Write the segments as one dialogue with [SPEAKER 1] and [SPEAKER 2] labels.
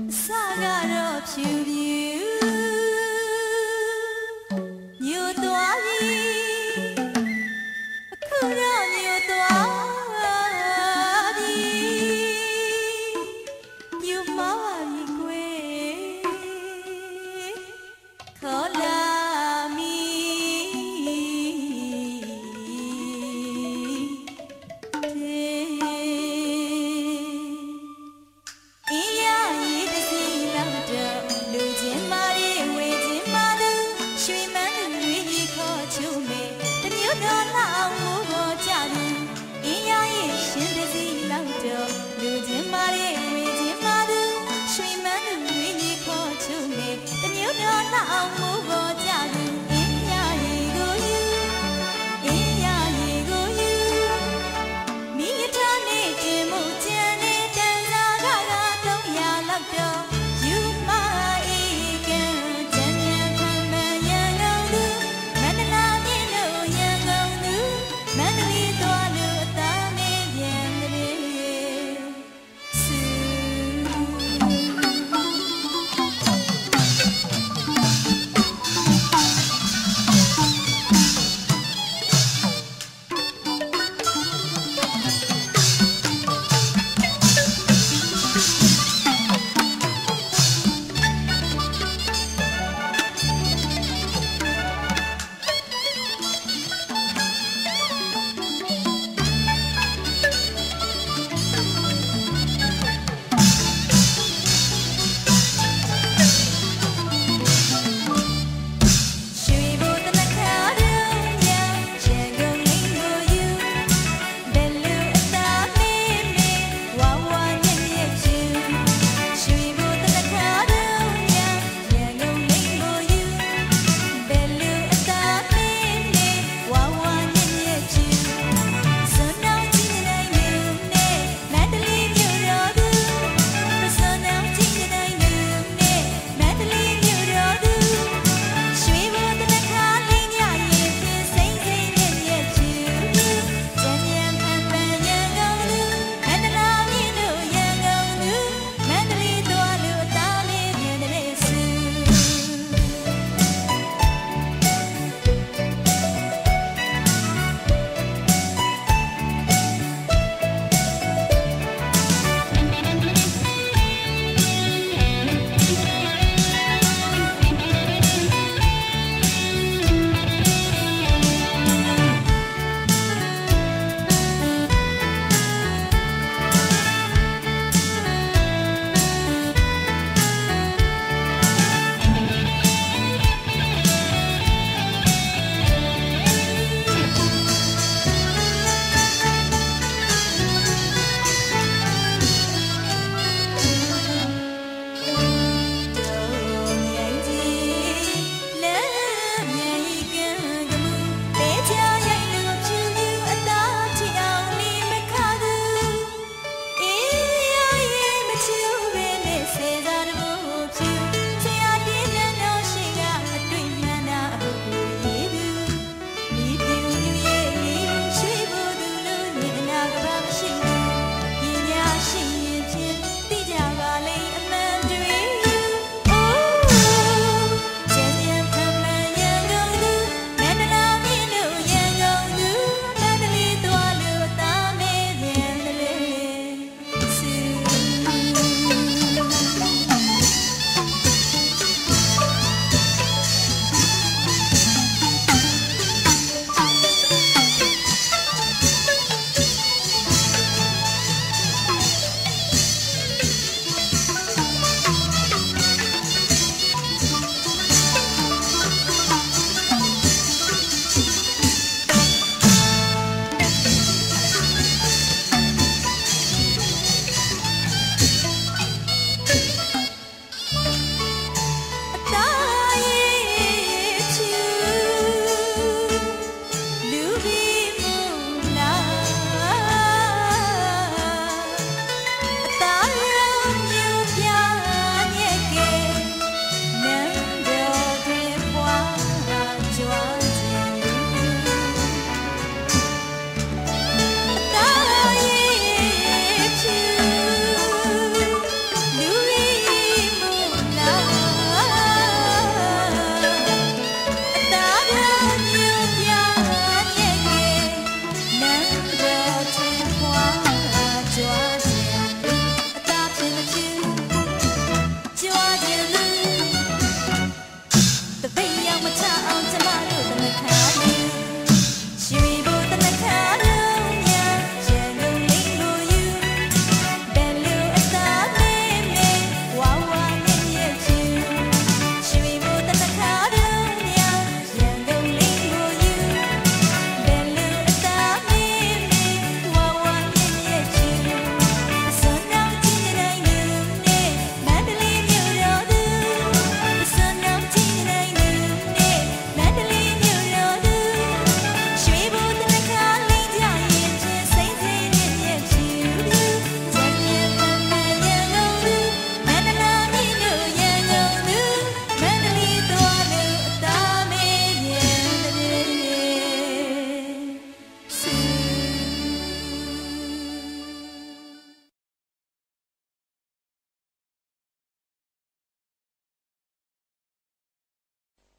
[SPEAKER 1] ကတော့ဖြူဖြူညိုသွားပြီအခုတော့ညိုသွားပြီညိုမှားပြီကွယ်ခေါ်လာမီ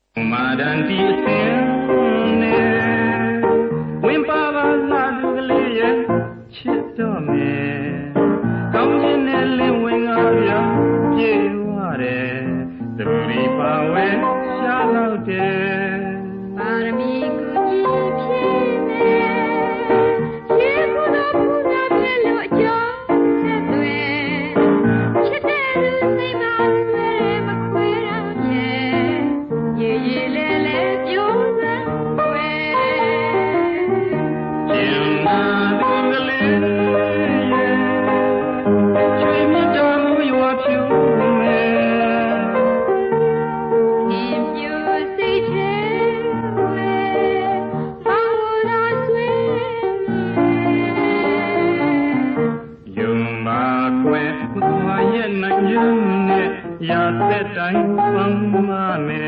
[SPEAKER 2] Madanti sene Wimpava ladu galiye chito me Kaunjine liwinga ya Piware Duri pawe shalaude
[SPEAKER 1] Parami kuji pine Yekuno puna pelo jo Setwe Chiteru seima swere makwera ye Ye ye le le pyo zangwe
[SPEAKER 2] Jina dungale Chui mi damu yua piu me
[SPEAKER 1] Nim yu si che we Maura swere
[SPEAKER 2] Yumba kwe kutwa ye na yune Ya te tai pama me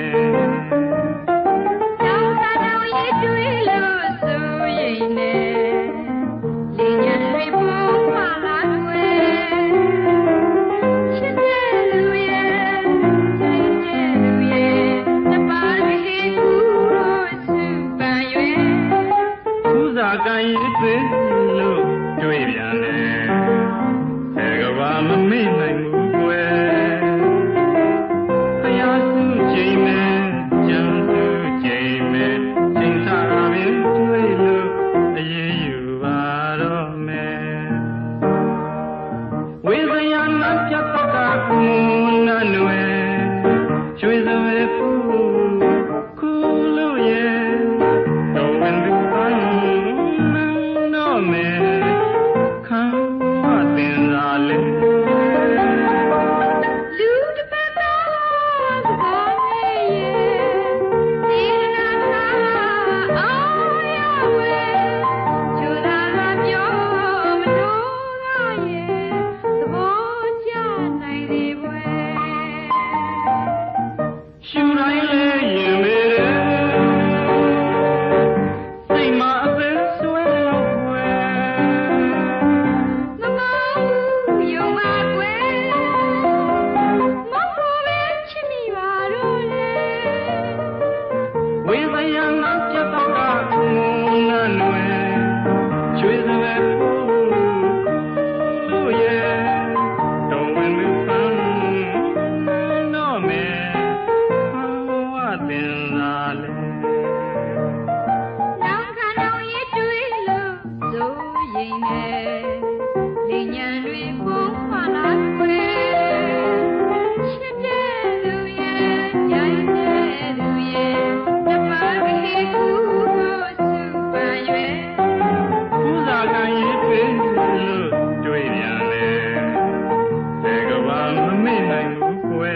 [SPEAKER 1] Now that ye do lo so ye ne Linyan we po mala we Chitelu ye Chitelu ye Na parmi he kuro su ba yue
[SPEAKER 2] Uza kan yi twe lo Jwe bian ne Segwa ma me nai mu kwe Aya su jai me Jan su jai me Ching sa ra bin jwe lo Aye yu ba ro me We sa ya na pya ta ka mu na nwe Jwe sa me fu Ku lo ye Do when du pan no me Come what in la le
[SPEAKER 1] Lu de pa pa Go me ye Tira na Aya we Chula la pyo Mdo la ye Sabo cha nai de bwe
[SPEAKER 2] Shu rai le yin me re Sai ma ape swe lo kwe
[SPEAKER 1] Mama yo ma kwe Mo ko me chimi ba ro le
[SPEAKER 2] We sa ya na pya ta ka mu na nwe Chwe sa me fu Ku ye Do when du pan no me Come what in la le
[SPEAKER 1] Now can now ye do lo so ye ne Le nyan lwi po ma la kwe Chit de lu ye Ya de lu ye Na pa he ku ko su ba yue
[SPEAKER 2] Uza kan yi twe lo Jwe bian ne Segwa ma me nai mu kwe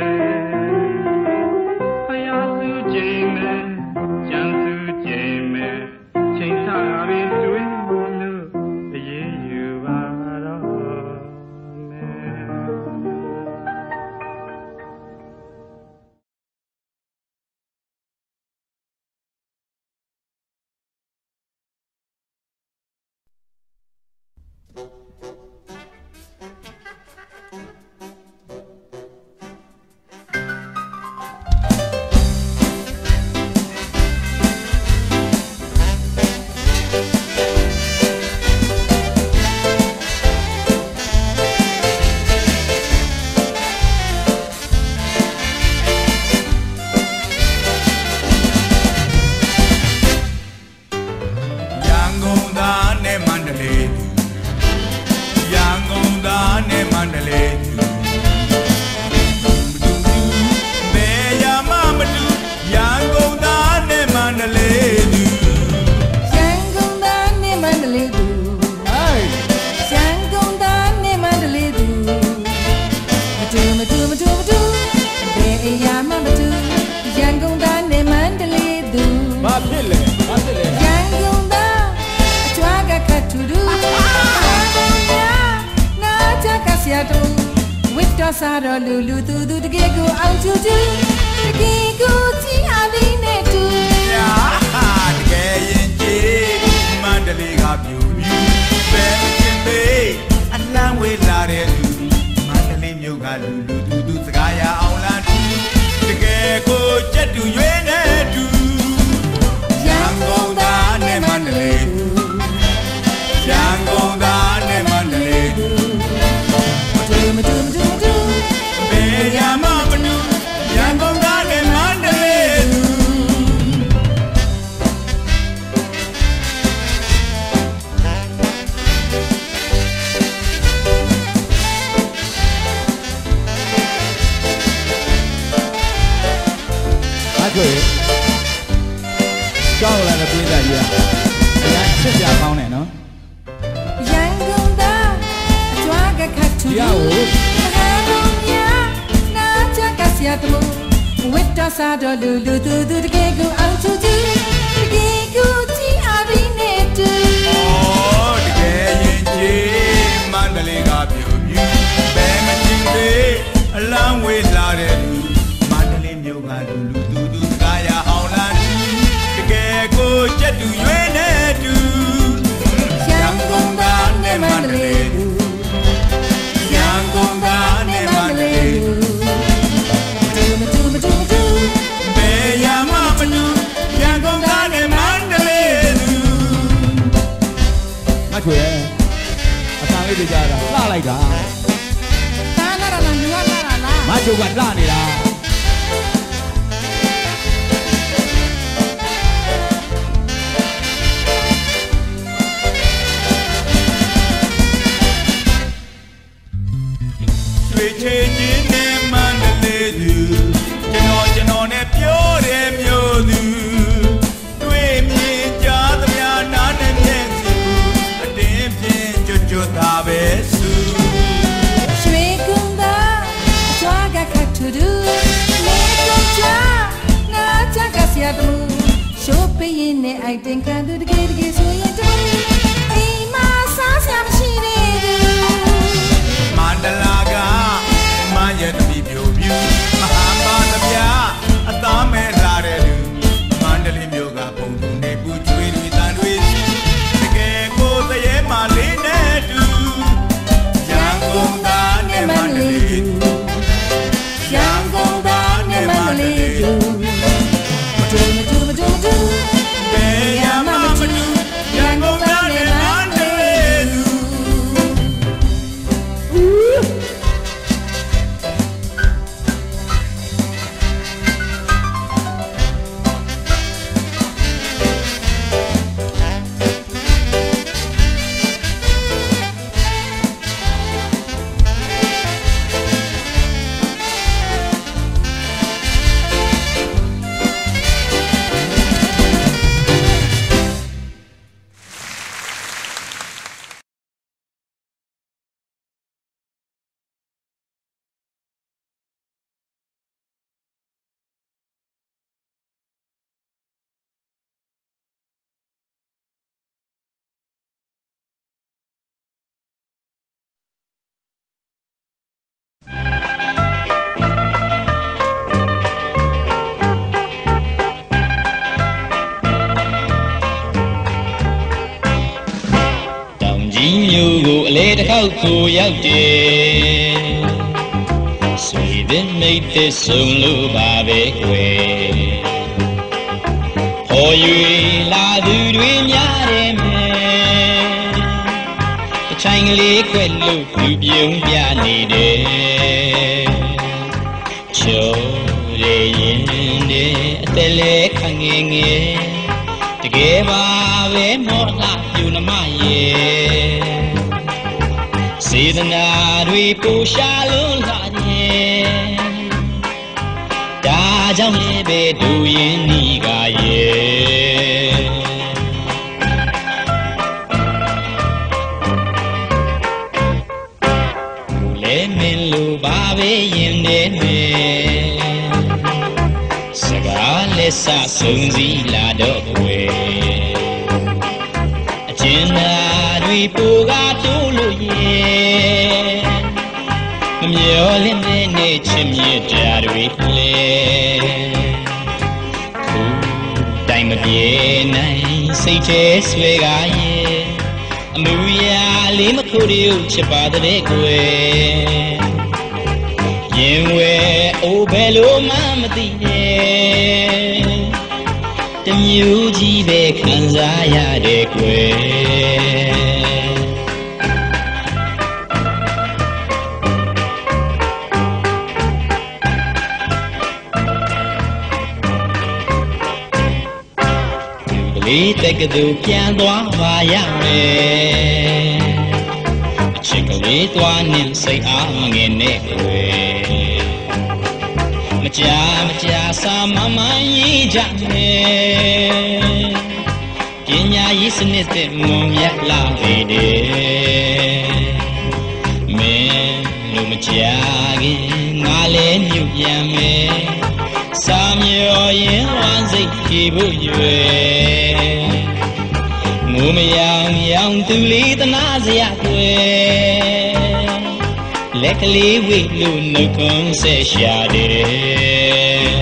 [SPEAKER 2] Aya su jai me Jan su jai me Ching sa ra bin jwe lo Aye yu ba ro me
[SPEAKER 3] Yangonda ne mandale Yangonda ne mandale Be ya mamadu Yangonda ne mandale
[SPEAKER 4] Shangonda ne mandale du. Shangonda ne mandale du. Matu matu matu matu. Be ya mamatu. Shangonda ne mandale du.
[SPEAKER 3] Ba phit le
[SPEAKER 4] Shangonda achwaga katuru. Shangonda na chaka siatu. Wito saro lulu tu tu tu gego au tu tu. Gego ti ali ne tu.
[SPEAKER 3] Ya de yin ji mandale ga pyu pyu Be chin be Alan we la de lu Mandale myok ga lu lu du du saka ya aung lan tu De ke ko chet tu yue ne ကျွေးကြောက်လာတဲ့ပြည်သားကြီးကအရင်ချစ်ကြကောင်းတယ်နော်
[SPEAKER 4] ရန်ကုန်သားအကြွားကခတ်သူ
[SPEAKER 3] တရားကို
[SPEAKER 4] မဟာဘုံများနာချကဆရာတမဝစ်တော်စားတော်လူလူသူသူတကယ်ကိုအောင်ချူချူတကယ်ကိုကြည်အားရင်းနဲ့တူ
[SPEAKER 3] တကယ်ရင်ကြီးမန္တလေးကပြုံမြူဘယ်မချင်းသေးအလံဝေးလာတဲ့လူမန္တလေးမြို့ကလူလူသူသူစကားရအောင်လာတကယ်ကိုကြက်တူရွေးနေတူ
[SPEAKER 4] ရန်ကုန်သားနဲ့မန္တလေးလူ
[SPEAKER 3] ရန်ကုန်သားနဲ့မန္တလေးလူဘယ်ရမမလူရန်ကုန်သားနဲ့မန္တလေးလူမချွေအတန်လေးတွေကြတာလှလိုက်တာ
[SPEAKER 4] တားလာတာလားလူကလာတာလား
[SPEAKER 3] မချိုကလှနေတာရွှေချေချင်းနဲ့မန္တလေးသူကျွန်တော်နဲ့ပြောတယ်မျိုးသူတွေ့မြင်ကြသမျှနားနဲ့မျက်စိအတင်းပြင်းကြွတာပဲစု
[SPEAKER 4] ရွှေကုန်းသာအကြွားကခတ်သူလူလေကုန်ချနာချကဆရာတမရှိုးပေးရင်နဲ့အိုက်တင်ခံသူတကယ်တကယ်ဆိုရင်တမအိမ်မှာစားစရာမရှိသေးဘူး
[SPEAKER 3] မန္တလာကမရတမီပြိုပြူမဟာပါသဗျာအသားမဲလာတဲ့လူမန္တလေးမြို့ကပုံသူနေပူချွေတွေတန်တွေတကယ်ကိုတရေမာလေးနဲ့တူရန်ကုန်သားနဲ့မန္တလေးလူ
[SPEAKER 4] ရန်ကုန်သားနဲ့မန္တလေးလူမတူ
[SPEAKER 3] ဘယ်ရမမတူရန်ကုန်သားနဲ့မန္တလေးလူ
[SPEAKER 5] မျိုးကိုအလေတစ်ခေါက်ကိုရောက်တယ်ဆွေတဲ့မိတ်တဲ့ဆုံလို့ပါပဲကွယ်ဟော်၍လာသူတွေများတယ်မယ်တချိုင်ကလေးခွက်လို့သူပြုံးပြနေတယ်ချိုးရရင်တဲ့အသက်လေးခငယ်ငယ်တကယ်ပါပဲမောလှပြူနမရဲ့စေတနာတွေပူရှာလုံးလာရဲ့ဒါကြောင့်လည်းပဲဒူရင်နီကရဲ့လူလဲမင်းလူပါပဲရင်နေမယ်စကားလက်ဆဆုံးစီလာတော့ွယ်အကျဉ်းသားတွေပူကားတိုးလို့ရဲ့မမျော်လင့်တဲ့နေ့ချစ်မြတ်တာတွေလဲခုတိုင်မပြေနိုင်စိတ်ထဲဆွဲကားရဲ့အမှုရာလေးမခုတည်းချစ်ပါတဲ့ကွယ်ရင်ဝဲအိုးဘယ်လိုမှမသိနဲ့တမျိုးကြီးပဲခံစားရတဲ့ကွယ်လေးတက်ကတူပြန်သွားပါရမယ်အချစ်ကလေးသွားနေစိတ်အားမငယ်နဲ့ကွယ်မကြာစာမမရင်ကြမယ်ပညာရေးစနစ်သစ်မွန်မြတ်လာစေတယ်မင်းလို့မကြခင်ငါလည်းမြုပ်ပြန်မယ်စာမြော်ရင်ဝမ်းစိတ်ပြေဖို့ရွယ်မိုးမယောင်ရောင်သူလေးတနာစရာကွယ်လက်ကလေးဝိတ်လို့နှုတ်ခွန်းဆက်ရှာတယ်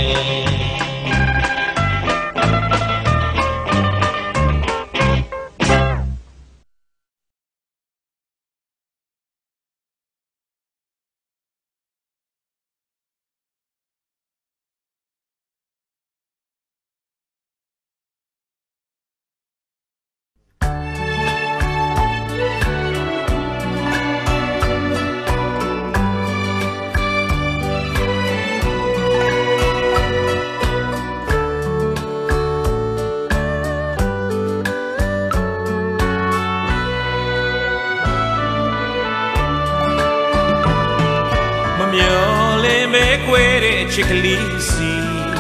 [SPEAKER 5] ချစ်ကလေးစီ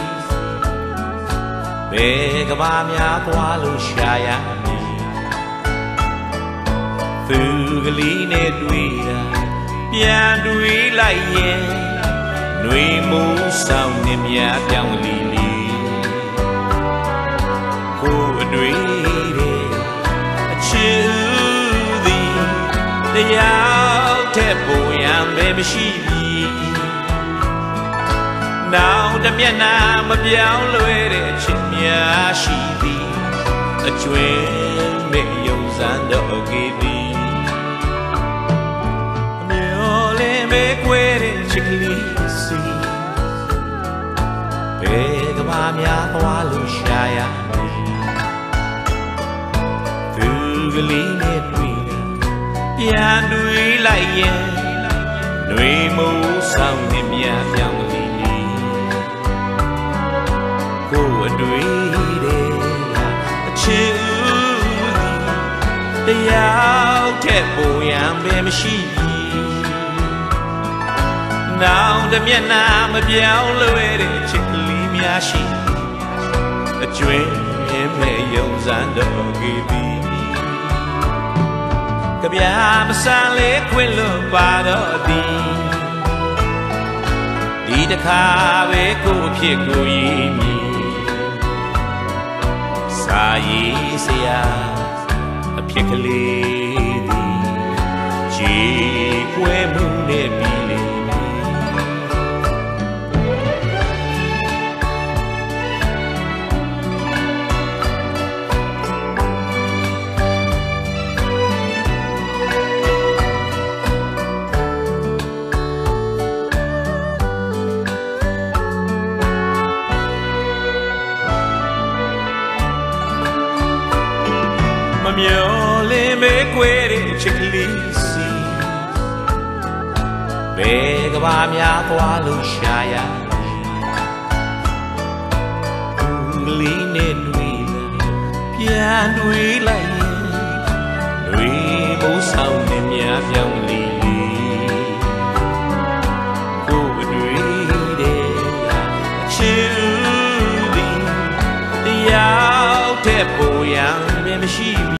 [SPEAKER 5] ဘယ်ကဘာများသွားလို့ရှာရမည်သူကလေးနဲ့တွေ့တာပြန်တွေ့လိုက်ရင်နှွေမိုးဆောင်နေမြပြောင်းလီလီကိုအတွေ့တဲ့အချစ်သည်တရားတဲ့ပုံရံပဲမရှိနောက်တမျက်နှာမပြောင်းလဲတဲ့ချစ်များရှိသည်အကျွင်းမဲ့ယုံစမ်းတော့ကြည်သည်အမျော်လင့်မဲ့ကွယ်တဲ့ချစ်ကလေးစီဘယ်ကဘာများသွားလို့ရှာရမည်သူကလေးနဲ့တွေ့ပြန်တွေ့လိုက်ရင်နှွေမိုးဆောင်နေမြပြောင်းလီကိုအတွေ့တဲ့အချစ်တရားတဲ့ပုံရံပဲမရှိနောက်တမျက်နှာမပြောင်းလဲတဲ့ချစ်ကလေးများရှိအကျွင်းမဲ့ယုံစမ်းတော့ကြည်သည်ကြပြမဆန်လေးခွင့်လို့ပါတော့သည်ဒီတခါပဲကိုအဖြစ်ကိုရည်မြည်စာရေးစရာအဖြစ်ကလေးသည်ခြေကွဲမှုနဲ့ပြီးလေမျော်လင့်မဲ့ကွယ်တဲ့ချစ်ကလေးစီဘယ်ကဘာများသွားလို့ရှာရသူလေးနဲ့တွေ့ပြန်တွေ့လိုက်ရင်တွေမိုးဆောင်နေမြပြောင်းလီလီကိုအတွေ့တဲ့အချစ်သည်တရားတဲ့ပုံရံမရှိ